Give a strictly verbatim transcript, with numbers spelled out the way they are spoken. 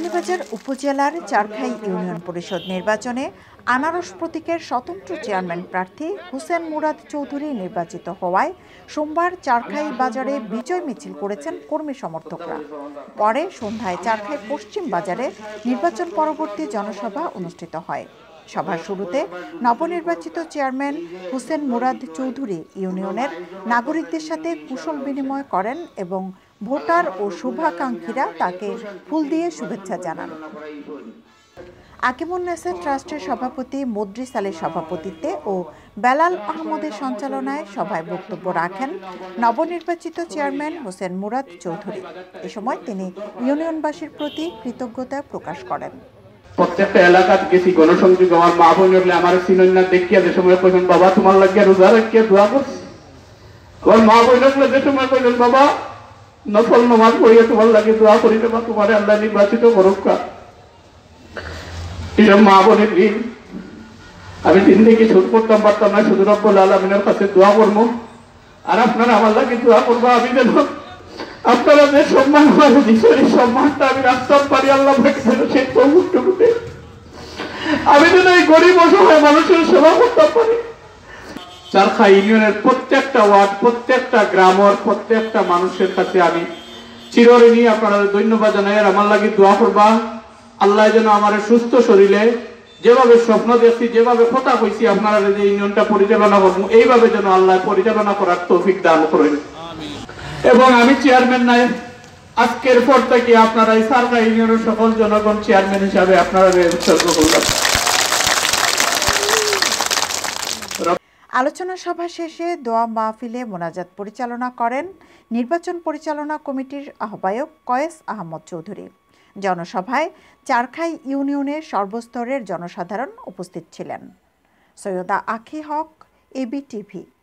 বিয়ানীবাজার উপজেলার চারখাই ইউনিয়ন পরিষদ নির্বাচনে আনারস প্রতীকের স্বতন্ত্র চেয়ারম্যান প্রার্থী হোসেন মুরাদ চৌধুরী নির্বাচিত হওয়ায় সোমবার চারখাই বাজারে বিজয় মিছিল করেছেন কর্মী সমর্থকরা। পরে সন্ধ্যায় চারখাই পশ্চিম বাজারে নির্বাচন পরবর্তী জনসভা অনুষ্ঠিত হয়। সভার শুরুতে নবনির্বাচিত চেয়ারম্যান হোসেন মুরাদ চৌধুরী ইউনিয়নের নাগরিকদের সাথে কুশল বিনিময় করেন এবং ভোটার ও শুভাকাঙ্ক্ষীরা তাকে ফুল দিয়ে শুভেচ্ছা জানান। আকিমুন্নেসের ট্রাস্টের সভাপতি মদ্রিস আলীর সভাপতিত্বে ও বেলাল আহমদের সঞ্চালনায় সভায় বক্তব্য রাখেন নবনির্বাচিত চেয়ারম্যান হোসেন মুরাদ চৌধুরী। এ সময় তিনি ইউনিয়নবাসীর প্রতি কৃতজ্ঞতা প্রকাশ করেন। প্রত্যেকটা এলাকাত গেছি গণসংযোগ আমার মা বোন হলে আমার সিনন্যা দেখিয়া যে সময় কইলেন বাবা তোমার লাগিয়া রোজা রাখিয়া দোয়া করছি। আমার মা বোন হলে যে সময় কইলেন বাবা নফল নামাজ পড়িয়া তোমার লাগে দোয়া করি দেবা তোমার আল্লাহ নির্বাচিত করুক। এসব মা বোনের ঋণ আমি জিন্দেগি শোধ করতাম পারতাম না, শুধু রব্বুল আলামিনের কাছে দোয়া করবো। আর আপনারা আমার লাগে দোয়া করবো আমি যেন আপনারা যে সম্মান সেই সম্মানটা আমি রাখতাম পারি আল্লাহ সেই তৌফিকটুকুতে আমি যেন এই গরিব অসহায় মানুষের সেবা করতে পারি। চারখাই ইউনিয়নের প্রত্যেকটা ওয়ার্ড, প্রত্যেকটা গ্রামের প্রত্যেকটা মানুষের কাছে আমি চিরঋণী। আপনারা ধন্যবাদ জানাই। আর আমার লাগে দোয়া করবা আল্লাহ যেন আমার সুস্থ শরীরে যেভাবে স্বপ্ন দেখছি, যেভাবে কথা কইছি আপনারা যে ইউনিয়নটা পরিচালনা করবো এইভাবে যেন আল্লাহ পরিচালনা করার তৌফিক দান করেন। এবং আমি চেয়ারম্যান নাই, আজকের পর থেকে আপনারা এই চারখাই ইউনিয়নের সকল জনগণ চেয়ারম্যান হিসাবে আপনারা উৎসর্গ করবেন। আলোচনা সভা শেষে দোয়া মাহফিলে মোনাজাত পরিচালনা করেন নির্বাচন পরিচালনা কমিটির আহ্বায়ক কয়েস আহমদ চৌধুরী। জনসভায় চারখাই ইউনিয়নের সর্বস্তরের জনসাধারণ উপস্থিত ছিলেন। সৈয়দা আখি হক, এবিটিভি।